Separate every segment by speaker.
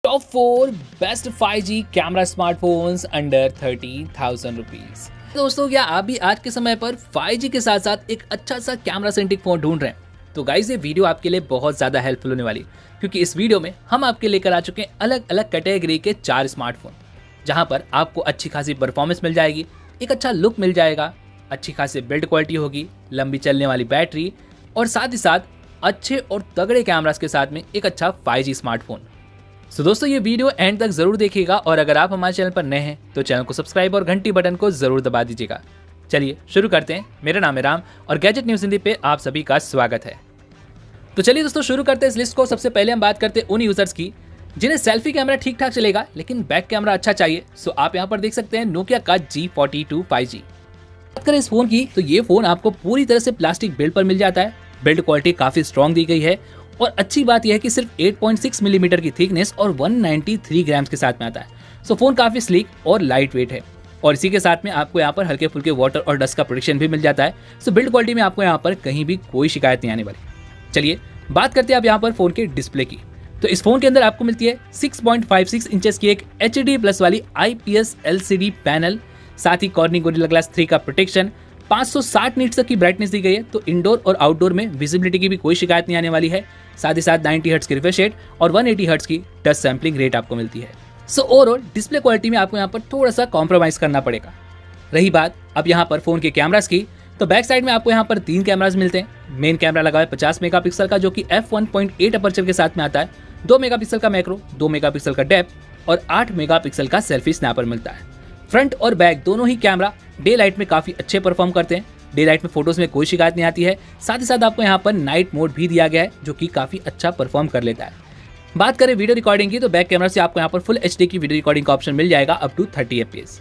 Speaker 1: Top 4 best 5G camera smartphones under 30,000 rupees. दोस्तों, क्या आप भी आज के समय पर 5G के साथ साथ एक अच्छा सा कैमरा सेंट्रिक फोन ढूंढ रहे हैं? तो गाइस, ये वीडियो आपके लिए बहुत ज़्यादा हेल्पफुल होने वाली, क्योंकि इस वीडियो में हम आपके लेकर आ चुके हैं अलग अलग कैटेगरी के 4 स्मार्टफोन, जहां पर आपको अच्छी खासी परफॉर्मेंस मिल जाएगी, एक अच्छा लुक मिल जाएगा, अच्छी खासी बिल्ड क्वालिटी होगी, लंबी चलने वाली बैटरी और साथ ही साथ अच्छे और तगड़े कैमरास के साथ में एक अच्छा 5G स्मार्टफोन। सो दोस्तों, ये वीडियो एंड तक जरूर देखिएगा और अगर आप हमारे चैनल पर नए हैं तो चैनल को सब्सक्राइब और घंटी बटन को जरूर दबा दीजिएगा। चलिए शुरू करते हैं। मेरा नाम है राम और गैजेट न्यूज़ हिंदी पे आप सभी का स्वागत है। तो चलिए दोस्तों, शुरू करते हैं इस लिस्ट को। सबसे पहले हम बात करते हैं उन यूजर्स की जिन्हें सेल्फी कैमरा ठीक ठाक चलेगा लेकिन बैक कैमरा अच्छा चाहिए। सो आप यहाँ पर देख सकते हैं नोकिया का G42 5G। बात करें इस फोन की तो ये फोन आपको पूरी तरह से प्लास्टिक बिल्ड पर मिल जाता है। बिल्ड क्वालिटी काफी स्ट्रॉन्ग दी गई है और अच्छी बात यह है कि सिर्फ 8.6 मिलीमीटर की थिकनेस और 193 ग्राम्स के साथ में आता है। सो फोन काफी स्लीक और लाइट वेट है और इसी के साथ में आपको यहाँ पर हल्के फुल्के वाटर और डस्ट का प्रोटेक्शन भी मिल जाता है। सो बिल्ड क्वालिटी में आपको यहाँ पर कहीं भी कोई शिकायत नहीं आने वाली। चलिए बात करते हैं आप यहाँ पर फोन के डिस्प्ले की। तो इस फोन के अंदर आपको मिलती है 6.56 इंचेस की एक HD प्लस वाली IPS LCD पैनल, साथ ही कॉर्निंग गोरिल्ला ग्लास 3 का प्रोटेक्शन, 560 नीट्स तक की ब्राइटनेस दी गई है। तो इंडोर और आउटडोर में विजिबिलिटी की भी कोई शिकायत नहीं आने वाली है। साथ ही साथ 90 हर्ट्ज की रिफ्रेश रेट और 180 हर्ट्ज की टच सैंपलिंग रेट आपको मिलती है। सो ओवरऑल डिस्प्ले क्वालिटी में आपको यहाँ पर थोड़ा सा कॉम्प्रोमाइज करना पड़ेगा। रही बात अब यहाँ पर फोन के कैमरास की, तो बैक साइड में आपको यहाँ पर 3 कैमरास मिलते हैं। मेन कैमरा लगा है 50 मेगापिक्सल का, जो कि f1.8 अपर्चर के साथ में आता है। 2 मेगापिक्सल का मैक्रो, 2 मेगापिक्सल का डेप्थ और 8 मेगापिक्सल का सेल्फी स्नैपर मिलता है। फ्रंट और बैक दोनों ही कैमरा डे लाइट में काफी अच्छे परफॉर्म करते हैं। डे लाइट में फोटोज में कोई शिकायत नहीं आती है। साथ ही साथ आपको यहाँ पर नाइट मोड भी दिया गया है, जो कि काफी अच्छा परफॉर्म कर लेता है। बात करें वीडियो रिकॉर्डिंग की, तो बैक कैमरा से आपको यहाँ पर फुल HD की वीडियो रिकॉर्डिंग का ऑप्शन मिल जाएगा अप टू 30 FPS।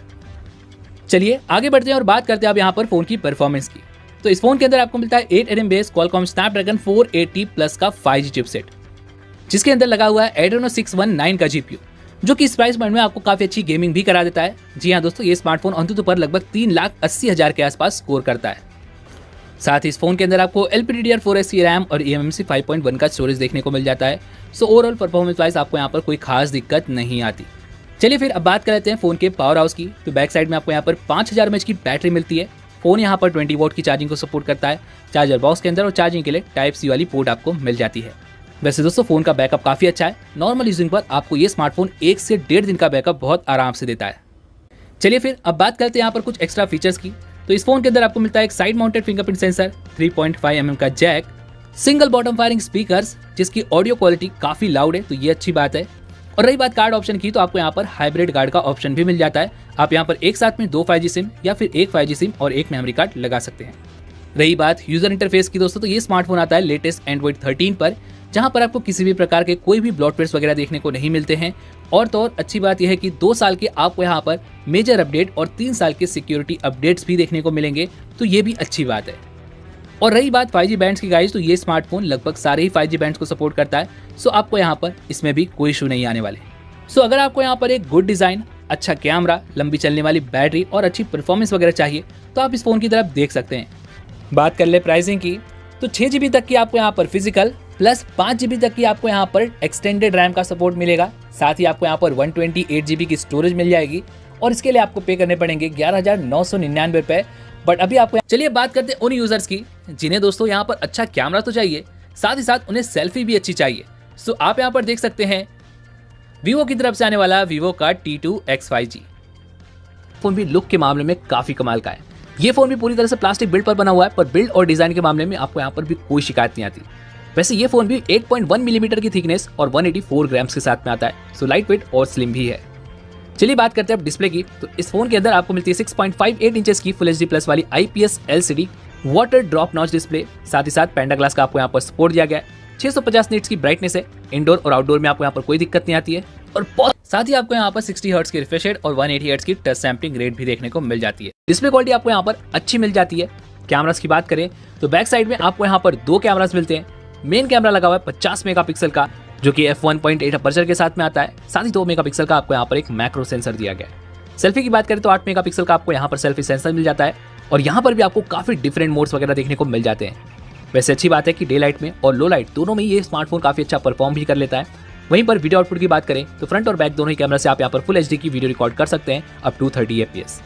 Speaker 1: चलिए आगे बढ़ते हैं और बात करते हैं अब यहाँ पर फोन की परफॉर्मेंस की। तो इस फोन के अंदर आपको मिलता है 8 बेस Qualcomm Snapdragon 480 प्लस का 5G चिपसेट, जिसके अंदर लगा हुआ है Adreno 619 का GPU, जो कि इस प्राइस पॉइंट में आपको काफी अच्छी गेमिंग भी करा देता है। जी हाँ दोस्तों, ये स्मार्टफोन अंततः पर लगभग 3,80,000 के आसपास स्कोर करता है। साथ ही इस फोन के अंदर आपको LPDDR4 रैम और eMMC 5.1 का स्टोरेज देखने को मिल जाता है। सो ओवरऑल परफॉर्मेंस वाइज आपको यहाँ पर कोई खास दिक्कत नहीं आती। चलिए फिर अब बात कर लेते हैं फोन के पावर हाउस की। तो बैक साइड में आपको यहाँ पर 5000 mAh की बैटरी मिलती है। फोन यहाँ पर 20 वोल्ट की चार्जिंग को सपोर्ट करता है चार्जर बॉक्स के अंदर, और चार्जिंग के लिए Type-C वाली पोर्ट आपको मिल जाती है। वैसे दोस्तों, फोन का बैकअप काफी अच्छा है। नॉर्मल यूजिंग पर आपको ये स्मार्टफोन 1 से 1.5 दिन का बैकअप बहुत आराम से देता है। चलिए फिर अब बात करते हैं यहाँ पर कुछ एक्स्ट्रा फीचर्स की। तो इस फोन के अंदर आपको मिलता है एक side mounted fingerprint sensor, 3.5 mm का Jack, single bottom firing speakers, जिसकी ऑडियो क्वालिटी काफी लाउड है, तो ये अच्छी बात है। और रही बात कार्ड ऑप्शन की, तो आपको यहाँ पर हाइब्रिड कार्ड का ऑप्शन भी मिल जाता है। आप यहाँ पर एक साथ में 2 5G सिम या फिर एक 5G सिम और एक मेमोरी कार्ड लगा सकते हैं। रही बात यूजर इंटरफेस की दोस्तों, तो ये स्मार्टफोन आता है लेटेस्ट Android 13 पर, जहां पर आपको किसी भी प्रकार के कोई भी ब्लॉटवेयर्स वगैरह देखने को नहीं मिलते हैं। और तो और अच्छी बात यह है कि 2 साल के आपको यहाँ पर मेजर अपडेट और 3 साल के सिक्योरिटी अपडेट्स भी देखने को मिलेंगे, तो ये भी अच्छी बात है। और रही बात 5G बैंड्स की गाइस, तो ये स्मार्टफोन लगभग सारे ही 5G बैंड्स को सपोर्ट करता है। सो आपको यहाँ पर इसमें भी कोई इशू नहीं आने वाले। सो अगर आपको यहाँ पर एक गुड डिजाइन, अच्छा कैमरा, लंबी चलने वाली बैटरी और अच्छी परफॉर्मेंस वगैरह चाहिए, तो आप इस फोन की तरफ देख सकते हैं। बात कर ले प्राइसिंग की, तो 6 GB तक की आपको यहाँ पर फिजिकल प्लस 5 GB तक की आपको यहाँ पर एक्सटेंडेड रैम का सपोर्ट मिलेगा। साथ ही आपको यहाँ पर 128 GB की स्टोरेज मिल जाएगी और इसके लिए आपको पे करने पड़ेंगे 11,999 रुपए। बट अभी आपको चलिए बात करते हैं उन यूजर्स की जिन्हें दोस्तों यहाँ पर अच्छा कैमरा तो चाहिए, साथ ही साथ उन्हें सेल्फी भी अच्छी चाहिए। सो आप यहाँ पर देख सकते हैं वीवो की तरफ से आने वाला वीवो का T2X 5G फोन भी लुक के मामले में काफी कमाल का है। ये फोन भी पूरी तरह से प्लास्टिक बिल्ड पर बना हुआ है, पर बिल्ड और डिजाइन के मामले में आपको यहाँ पर भी कोई शिकायत नहीं आती। वैसे ये फोन भी 8.1 मिलीमीटर की थिकनेस और 184 ग्राम्स के साथ में आता है। सो लाइट वेट और स्लिम भी है। चलिए बात करते हैं अब डिस्प्ले की। तो इस फोन के अंदर आपको मिलती है 6.58 इंचेस की फुल HD प्लस वाली IPS LCD water drop notch display, साथ ही साथ पैंडा ग्लास का आपको यहाँ पर सपोर्ट दिया गया है। 650 नीट्स की ब्राइटनेस है। इंडोर और आउटडोर में आपको यहाँ पर कोई दिक्कत नहीं आती है। और साथ ही आपको यहाँ पर 60 हर्ट्ज की रिफ्रेश रेट और 180 हर्ट्ज की टच सैंपलिंग रेट भी देखने को मिल जाती है। डिस्प्ले क्वालिटी आपको यहाँ पर अच्छी मिल जाती है। कैमरास की बात करें तो बैक साइड में आपको यहाँ पर 2 कैमरास मिलते हैं। मेन कैमरा लगा हुआ है 50 मेगापिक्सल का, जो कि f1.8 अपर्चर के साथ में आता है। साथ ही 2 मेगापिक्सल का आपको यहाँ पर एक मैक्रो सेंसर दिया गया है। सेल्फी की बात करें तो 8 मेगापिक्सल का आपको यहाँ पर सेल्फी सेंसर मिल जाता है और यहाँ पर भी आपको काफी डिफरेंट मोड्स वगैरह देखने को मिल जाते हैं। वैसे अच्छी बात है कि डे लाइट में और लो लाइट दोनों में ये स्मार्टफोन काफी अच्छा परफॉर्म भी कर लेता है। वहीं पर वीडियो आउटपुट की बात करें तो फ्रंट और बैक दोनों ही कैमरा से आप यहाँ पर फुल एचडी की वीडियो रिकॉर्ड कर सकते हैं अप टू 30 FPS।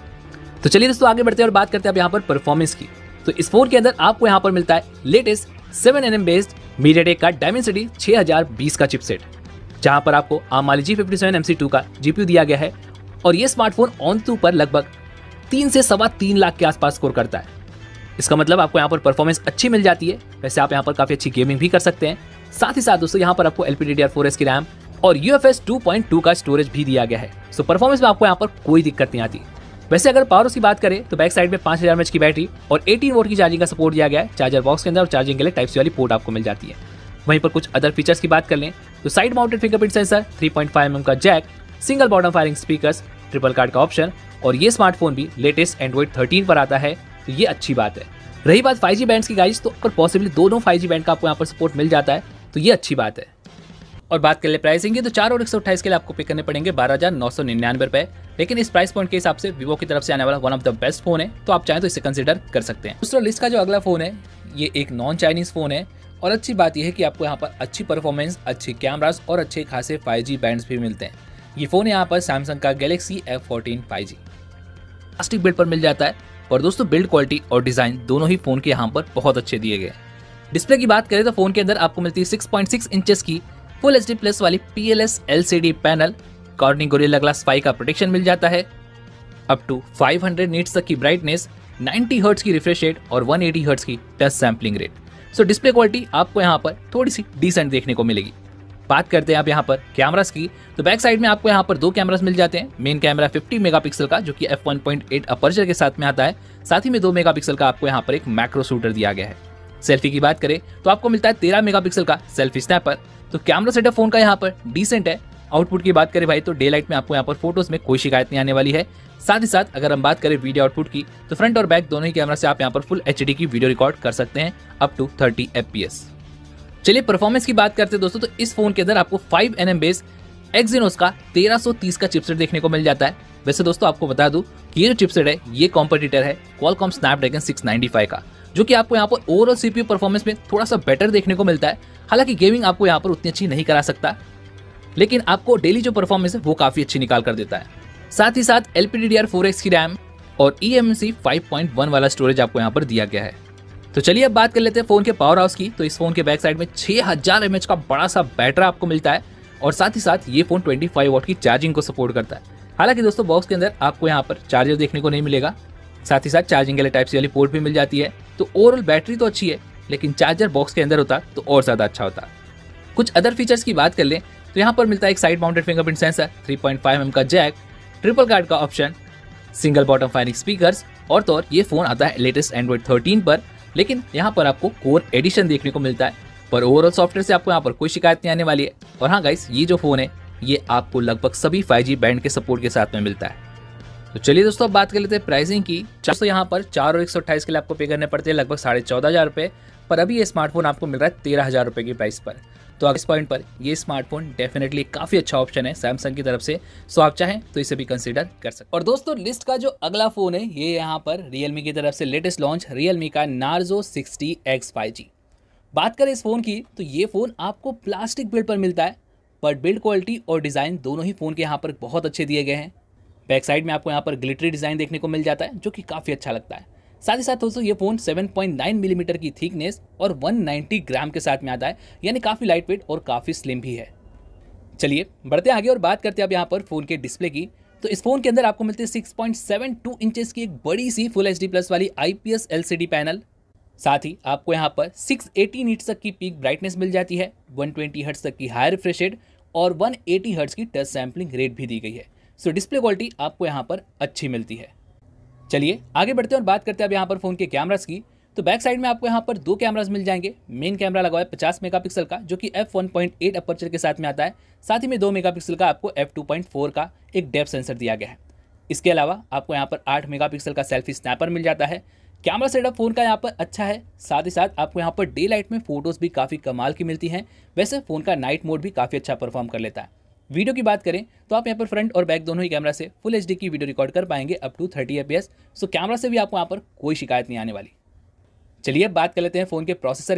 Speaker 1: तो चलिए दोस्तों आगे बढ़ते हैं और बात करते हैं अब यहाँ पर परफॉर्मेंस की। तो इस फोन के अंदर आपको यहाँ पर मिलता है लेटेस्ट 7nm बेस्ड MediaTek का Dimensity 6020 का चिपसेट, जहां पर आपको AMD G57MC2 का GPU दिया गया है और ये स्मार्टफोन ऑन2 पर लगभग 3 से 3.25 लाख के आसपास स्कोर करता है। इसका मतलब आपको यहाँ पर परफॉर्मेंस अच्छी मिल जाती है। वैसे आप यहाँ पर काफी अच्छी गेमिंग भी कर सकते हैं। साथ ही साथ दोस्तों यहाँ पर आपको LPDDR4S की रैम और UFS 2.2 का स्टोरेज भी दिया गया है। सो परफॉर्मेंस में आपको यहाँ पर कोई दिक्कत नहीं आती। वैसे अगर पावर की बात करें तो बैक साइड में 5000 mAh की बैटरी और 18 वोल्ट की चार्जिंग का सपोर्ट दिया गया है चार्जर बॉक्स के अंदर, और चार्जिंग के लिए टाइप सी वाली पोर्ट आपको मिल जाती है। वहीं पर कुछ अदर फीचर्स की बात कर लें तो side mounted fingerprint sensor, 3.5mm का Jack, single bottom firing speakers, triple card का ऑप्शन, और ये स्मार्टफोन भी लेटेस्ट एंड्रॉइड 13 पर आता है, तो ये अच्छी बात है। रही बात 5G बैंड्स की गाइस, तो अगर पॉसिबली दोनों 5G बैंड का आपको यहाँ पर सपोर्ट मिल जाता है तो ये अच्छी बात है। और बात कर ले प्राइसिंग की तो 4 और 128 के लिए आपको पे करने पड़ेंगे 12,999 रुपए, लेकिन इस प्राइस पॉइंट के हिसाब से वीवो की तरफ से आने वाला one of the best phone है, तो आप चाहें तो इसे कंसिडर कर सकते हैं। दूसरा लिस्ट का जो अगला फोन है ये एक नॉन चाइनीज फोन है, और अच्छी बात यह है कि आपको यहाँ पर अच्छी परफॉर्मेंस, अच्छे कैमरास और अच्छे खासे 5G बैंड्स भी मिलते हैं। ये फोन यहाँ पर सैमसंग का Galaxy F14 5G plastic build पर मिल जाता है, और दोस्तों बिल्ड क्वालिटी और डिजाइन दोनों ही फोन के यहाँ पर बहुत अच्छे दिए गए। डिस्प्ले की बात करें तो फोन के अंदर आपको मिलती है 6.6 इंचेस की फुल HD प्लस वाली PLS LCD panel, Corning Gorilla Glass 5 का प्रोटेक्शन मिल जाता है, अप टू 500 नीट्स तक की ब्राइटनेस, 90 हर्ट्ज की रिफ्रेश रेट और 180 हर्ट्ज की touch sampling rate. So display quality आपको यहाँ पर थोड़ी सी डिसेंट देखने को मिलेगी। बात करते हैं आप यहाँ पर कैमरास की, तो बैक साइड में आपको यहाँ पर 2 कैमरास मिल जाते हैं। मेन कैमरा 50 मेगापिक्सल का जो कि f1.8 अपर्चर के साथ में आता है, साथ ही में 2 मेगापिक्सल का आपको यहाँ पर एक मैक्रो शूटर दिया गया है। सेल्फी की बात करें तो आपको मिलता है 13 मेगापिक्सल का सेल्फी स्नैपर। तो कैमरा सेटअप फोन का यहाँ पर डिसेंट है। आउटपुट की बात करें भाई तो डे लाइट में आपको यहाँ पर फोटोज में कोई शिकायत नहीं आने वाली है। साथ ही साथ अगर हम बात करें वीडियो आउटपुट की तो फ्रंट और बैक दोनों ही कैमरा से आप यहाँ पर फुल HD की वीडियो रिकॉर्ड कर सकते हैं अप टू 30 FPS। चलिए परफॉर्मेंस की बात करते हैं दोस्तों, तो इस फोन के अंदर आपको 5nm बेस Exynos का 1330 का चिपसेट देखने को मिल जाता है। वैसे दोस्तों आपको बता दूं कि ये जो चिपसेट है ये कॉम्पिटिटर है Qualcomm Snapdragon 695 का, जो कि आपको यहाँ पर ओवरऑल CPU परफॉर्मेंस में थोड़ा सा बेटर देखने को मिलता है। हालांकि गेमिंग आपको यहाँ पर उतनी अच्छी नहीं करा सकता, लेकिन आपको डेली जो परफॉर्मेंस है वो काफी अच्छी निकाल कर देता है। साथ ही साथ LPDDR4X की रैम और eMMC 5.1 वाला स्टोरेज आपको यहाँ पर दिया गया है। तो चलिए अब बात कर लेते हैं फोन के पावर हाउस की। तो इस फोन के बैक साइड में 6000 mAh का बड़ा सा बैटरी आपको मिलता है, और साथ ही साथ ये फोन 25 वॉट की चार्जिंग को सपोर्ट करता है। हालांकि दोस्तों बॉक्स के अंदर आपको यहाँ पर चार्जर देखने को नहीं मिलेगा, साथ ही साथ चार्जिंग के लिए टाइप सी वाली पोर्ट भी मिल जाती है। तो ओवरऑल बैटरी तो अच्छी है, लेकिन चार्जर बॉक्स के अंदर होता तो और ज्यादा अच्छा होता। कुछ अदर फीचर्स की बात कर लें तो यहाँ पर मिलता है एक side mounted fingerprint sensor, 3.5mm का जैक, ट्रिपल कार्ड का option, single bottom firing speakers, और तो और ये फोन आता है लेटेस्ट एंड्रॉइड 13 पर, लेकिन यहाँ पर आपको कोर एडिशन देखने को मिलता है। पर ओवरऑल सॉफ्टवेयर से आपको यहाँ पर कोई शिकायत नहीं आने वाली है। और हाँ गाइस, ये जो फोन है ये आपको लगभग सभी 5G बैंड के सपोर्ट के साथ में मिलता है। तो चलिए दोस्तों अब बात कर लेते हैं प्राइसिंग की। दोस्तों यहाँ पर 4 और 128 के लिए आपको पे करने पड़ते हैं लगभग 14,500 रुपये, पर अभी ये स्मार्टफोन आपको मिल रहा है 13,000 रुपये की प्राइस पर। तो इस पॉइंट पर ये स्मार्टफोन डेफिनेटली काफी अच्छा ऑप्शन है सैमसंग की तरफ से, सो आप चाहें तो इसे भी कंसीडर कर सकते हैं। और दोस्तों लिस्ट का जो अगला फोन है ये यहाँ पर Realme की तरफ से लेटेस्ट लॉन्च Realme का Narzo 60X 5G। बात करें इस फोन की तो ये फोन आपको प्लास्टिक बिल्ड पर मिलता है, पर बिल्ड क्वालिटी और डिजाइन दोनों ही फोन के यहाँ पर बहुत अच्छे दिए गए हैं। बैक साइड में आपको यहाँ पर ग्लिटरी डिजाइन देखने को मिल जाता है जो कि काफी अच्छा लगता है। साथ ही साथ दोस्तों ये फोन 7.9 मिलीमीटर की थिकनेस और 190 ग्राम के साथ में आता है, यानी काफी लाइट वेट और काफी स्लिम भी है। चलिए बढ़ते आगे और बात करते हैं अब यहाँ पर फोन के डिस्प्ले की। तो इस फोन के अंदर आपको मिलती है 6.72 इंचेस की एक बड़ी सी फुल HD प्लस वाली IPS LCD पैनल। साथ ही आपको यहाँ पर 680 नीट्स तक की पीक ब्राइटनेस मिल जाती है, 120 हर्ट्ज तक की हाई रिफ्रेश रेट और 180 हर्ट्ज की टच सैम्पलिंग रेट भी दी गई है। सो डिस्प्ले क्वालिटी आपको यहाँ पर अच्छी मिलती है। चलिए आगे बढ़ते हैं और बात करते हैं अब यहाँ पर फोन के कैमरास की। तो बैक साइड में आपको यहाँ पर 2 कैमरास मिल जाएंगे। मेन कैमरा लगा हुआ है 50 मेगापिक्सल का जो कि f1.8 अपर्चर के साथ में आता है, साथ ही में 2 मेगापिक्सल का आपको f2.4 का एक डेप्थ सेंसर दिया गया है। इसके अलावा आपको यहाँ पर 8 मेगापिक्सल का सेल्फी स्नैपर मिल जाता है। कैमरा सेटअप फोन का यहाँ पर अच्छा है, साथ ही साथ आपको यहाँ पर डे लाइट में फोटोज भी काफ़ी कमाल की मिलती हैं। वैसे फ़ोन का नाइट मोड भी काफ़ी अच्छा परफॉर्म कर लेता है। वीडियो की बात करें तो आप यहाँ पर फ्रंट और बैक दोनों ही कैमरा से फुल HD की वीडियो रिकॉर्ड कर पाएंगे up to 30 FPS। So camera से भी आपको यहाँ पर कोई शिकायत नहीं आने वाली। चलिए अब बात कर लेते हैं फ़ोन के प्रोसेसर की।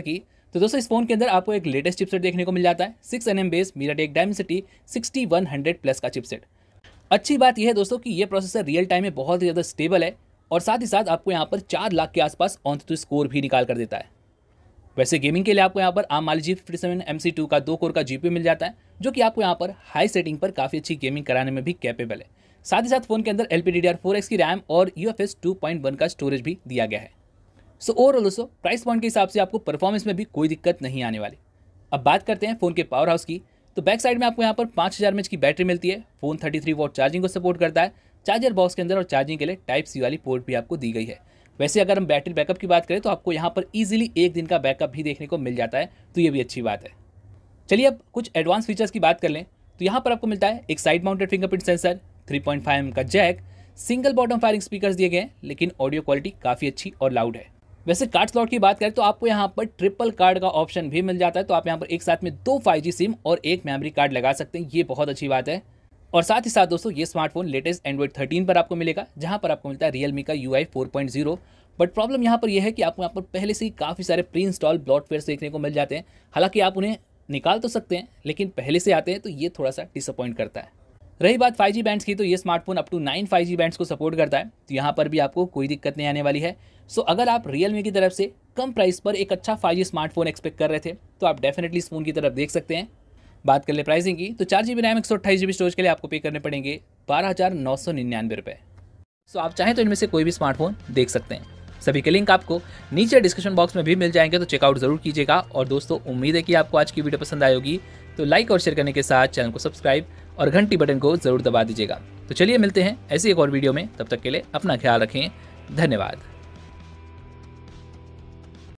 Speaker 1: तो दोस्तों इस फोन के अंदर आपको एक लेटेस्ट चिपसेट देखने को मिल जाता है 6nm base MediaTek Dimensity 6100 plus का चिपसेट। अच्छी बात यह है दोस्तों कि ये प्रोसेसर रियल टाइम में बहुत ही ज़्यादा स्टेबल है और साथ ही साथ आपको यहाँ पर 4 लाख के आसपास ऑन टू स्कोर भी निकाल कर देता है। वैसे गेमिंग के लिए आपको यहाँ पर ARM Mali G57 MC2 का 2 कोर का GPU मिल जाता है, जो कि आपको यहाँ पर हाई सेटिंग पर काफ़ी अच्छी गेमिंग कराने में भी कैपेबल है। साथ ही साथ फोन के अंदर LPDDR4X की रैम और UFS 2.1 का स्टोरेज भी दिया गया है। सो ओवरऑल दोस्तों प्राइस पॉइंट के हिसाब से आपको परफॉर्मेंस में भी कोई दिक्कत नहीं आने वाली। अब बात करते हैं फ़ोन के पावर हाउस की। तो बैक साइड में आपको यहाँ पर 5000 mAh की बैटरी मिलती है। फ़ोन 33 वॉट चार्जिंग को सपोर्ट करता है। चार्जर बॉक्स के अंदर और चार्जिंग के लिए Type-C वाली पोर्ट भी आपको दी गई है। वैसे अगर हम बैटरी बैकअप की बात करें तो आपको यहाँ पर ईजिली 1 दिन का बैकअप भी देखने को मिल जाता है, तो ये भी अच्छी बात है। चलिए अब कुछ एडवांस फीचर्स की बात कर लें तो यहाँ पर आपको मिलता है एक side mounted fingerprint sensor, 3.5mm का Jack, single bottom firing speakers दिए गए हैं, लेकिन ऑडियो क्वालिटी काफ़ी अच्छी और लाउड है। वैसे कार्ड स्लॉट की बात करें तो आपको यहाँ पर ट्रिपल कार्ड का ऑप्शन भी मिल जाता है, तो आप यहाँ पर एक साथ में 2 5G सिम और एक मेमोरी कार्ड लगा सकते हैं, ये बहुत अच्छी बात है। और साथ ही साथ दोस्तों ये स्मार्टफोन लेटेस्ट Android 13 पर आपको मिलेगा, जहाँ पर आपको मिलता है Realme का UI 4.0। बट प्रॉब्लम यहाँ पर यह है कि आपको यहाँ पर पहले से ही काफ़ी सारे प्री इंस्टॉल ब्लॉटवेयर देखने को मिल जाते हैं। हालांकि आप उन्हें निकाल तो सकते हैं, लेकिन पहले से आते हैं तो ये थोड़ा सा डिसअपॉइंट करता है। रही बात 5G बैंड्स की, तो ये smartphone up to 9 5G bands को सपोर्ट करता है, तो यहाँ पर भी आपको कोई दिक्कत नहीं आने वाली है। सो अगर आप Realme की तरफ से कम प्राइस पर एक अच्छा 5G स्मार्टफोन एक्सपेक्ट कर रहे थे तो आप डेफिनेटली इस फोन की तरफ देख सकते हैं। बात कर ले प्राइसिंग की, तो 4GB रैम 128GB स्टोरेज के लिए आपको पे करने पड़ेंगे 12,999 रुपये। सो आप चाहें तो इनमें से कोई भी स्मार्टफोन देख सकते हैं। सभी के लिंक आपको नीचे डिस्क्रिप्शन बॉक्स में भी मिल जाएंगे, तो चेकआउट जरूर कीजिएगा। और दोस्तों उम्मीद है कि आपको आज की वीडियो पसंद आई होगी, तो लाइक और शेयर करने के साथ चैनल को सब्सक्राइब और घंटी बटन को जरूर दबा दीजिएगा। तो चलिए मिलते हैं ऐसी एक और वीडियो में, तब तक के लिए अपना ख्याल रखें। धन्यवाद।